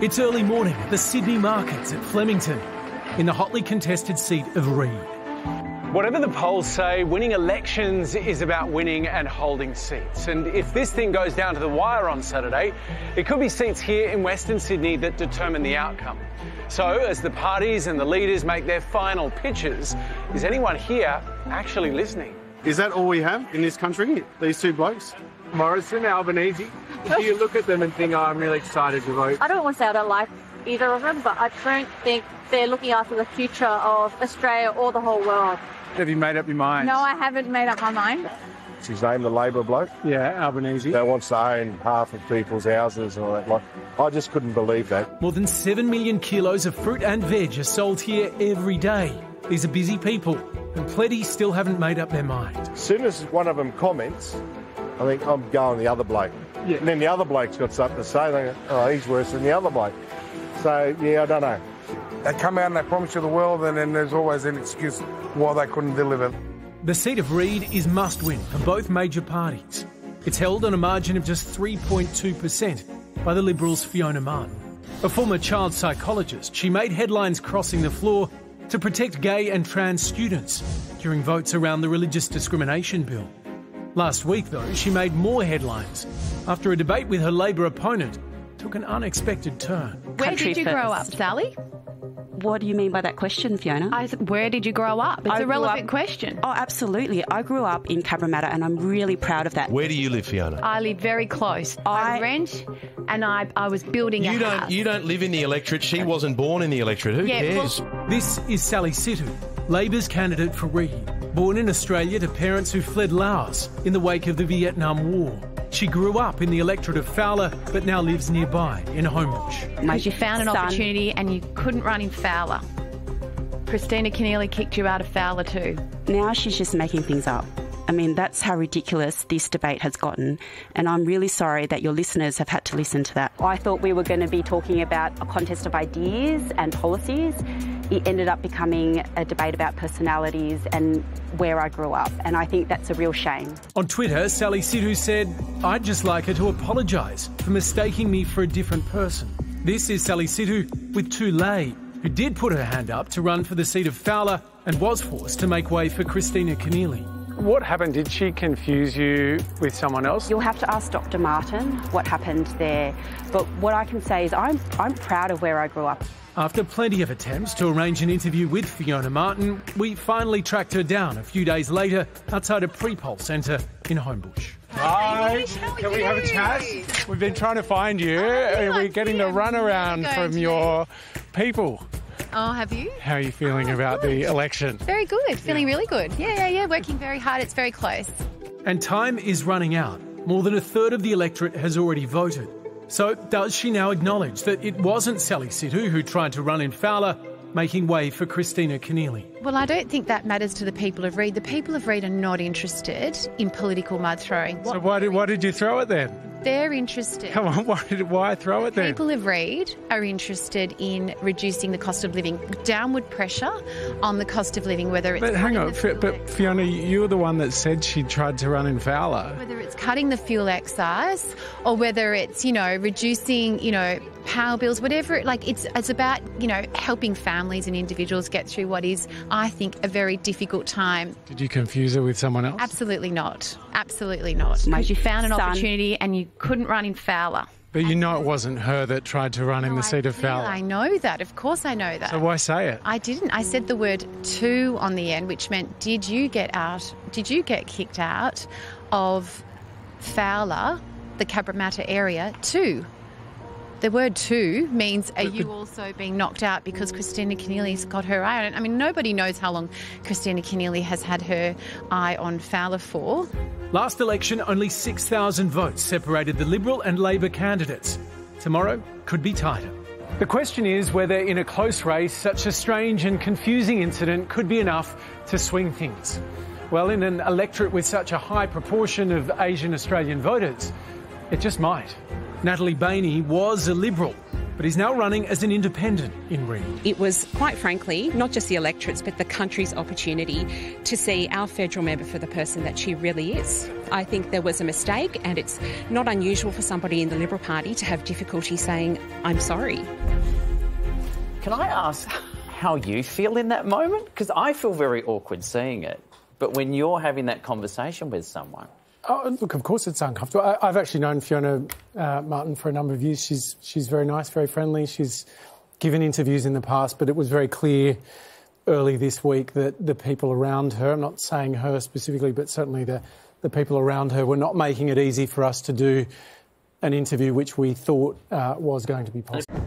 It's early morning at the Sydney markets at Flemington, in the hotly contested seat of Reid. Whatever the polls say, winning elections is about winning and holding seats. And if this thing goes down to the wire on Saturday, it could be seats here in Western Sydney that determine the outcome. So, as the parties and the leaders make their final pitches, is anyone here actually listening? Is that all we have in this country, these two blokes? Morrison, Albanese. Do you look at them and think, oh, I'm really excited to vote? I don't want to say I don't like either of them, but I don't think they're looking after the future of Australia or the whole world. Have you made up your mind? No, I haven't made up my mind. What's his name, the Labor bloke? Yeah, Albanese. That wants to own half of people's houses and all that. Like, I just couldn't believe that. More than 7 million kilos of fruit and veg are sold here every day. These are busy people, and plenty still haven't made up their mind. As soon as one of them comments, I think I'm going the other bloke. Yeah. And then the other bloke's got something to say. They go, oh, he's worse than the other bloke. So, yeah, I don't know. They come out and they promise you the world, and then there's always an excuse why they couldn't deliver. The seat of Reid is must-win for both major parties. It's held on a margin of just 3.2% by the Liberals' Fiona Martin. A former child psychologist, she made headlines crossing the floor to protect gay and trans students during votes around the religious discrimination bill. Last week, though, she made more headlines after a debate with her Labor opponent took an unexpected turn. Where did you grow up, Sally? What do you mean by that question, Fiona? Where did you grow up? It's a relevant question. Oh, absolutely. I grew up in Cabramatta and I'm really proud of that. Where do you live, Fiona? I live very close. I rent and I was building a house. You don't live in the electorate. She wasn't born in the electorate. Who cares? Well, this is Sally Sidhu, Labor's candidate for Reid. Born in Australia to parents who fled Laos in the wake of the Vietnam War. She grew up in the electorate of Fowler, but now lives nearby in Homebush. You found an opportunity and you couldn't run in Fowler. Christina Keneally kicked you out of Fowler too. Now she's just making things up. I mean, that's how ridiculous this debate has gotten, and I'm really sorry that your listeners have had to listen to that. I thought we were going to be talking about a contest of ideas and policies. It ended up becoming a debate about personalities and where I grew up, and I think that's a real shame. On Twitter, Sally Sidhu said, "I'd just like her to apologise for mistaking me for a different person." This is Sally Sidhu with Tulay, who did put her hand up to run for the seat of Fowler and was forced to make way for Christina Keneally. What happened? Did she confuse you with someone else? You'll have to ask Dr. Martin what happened there. But what I can say is I'm proud of where I grew up. After plenty of attempts to arrange an interview with Fiona Martin, we finally tracked her down a few days later outside a pre-poll centre in Homebush. Hi, can we have a chat? We've been trying to find you. We're getting the runaround from your people. Oh, have you? How are you feeling about the election? Very good. Feeling really good. Yeah. Working very hard. It's very close. And time is running out. More than a third of the electorate has already voted. So does she now acknowledge that it wasn't Sally Sidhu who tried to run in Fowler, making way for Christina Keneally? Well, I don't think that matters to the people of Reid. The people of Reid are not interested in political mud throwing. So why did you throw it then? They're interested. Come on, why throw it then? People of Reid are interested in reducing the cost of living, downward pressure on the cost of living, whether it's... But hang on, but Fiona, you were the one that said she tried to run in Fowler. Whether it's cutting the fuel excise or whether it's, reducing, power bills, whatever, it's about, helping families and individuals get through what is, I think, a very difficult time. Did you confuse her with someone else? Absolutely not. Absolutely not. You found an opportunity and you couldn't run in Fowler. But you know it wasn't her that tried to run in the seat of Fowler. I know that. Of course I know that. So why say it? I didn't. I said the word "to" on the end, which meant did you get kicked out of Fowler, the Cabramatta area, too? The word "to" means are you also being knocked out because Christina Keneally's got her eye on it? I mean, nobody knows how long Christina Keneally has had her eye on Fowler for. Last election, only 6,000 votes separated the Liberal and Labor candidates. Tomorrow could be tighter. The question is whether in a close race, such a strange and confusing incident could be enough to swing things. Well, in an electorate with such a high proportion of Asian Australian voters, it just might. Natalie Bainey was a Liberal. but he's now running as an independent in Reid. It was, quite frankly, not just the electorates but the country's opportunity to see our federal member for the person that she really is. I think there was a mistake, and it's not unusual for somebody in the Liberal Party to have difficulty saying, I'm sorry. Can I ask how you feel in that moment? Because I feel very awkward seeing it. But when you're having that conversation with someone... Oh, look, of course it's uncomfortable. I've actually known Fiona Martin for a number of years. She's very nice, very friendly. She's given interviews in the past, but it was very clear early this week that the people around her, I'm not saying her specifically, but certainly the people around her were not making it easy for us to do an interview which we thought was going to be possible.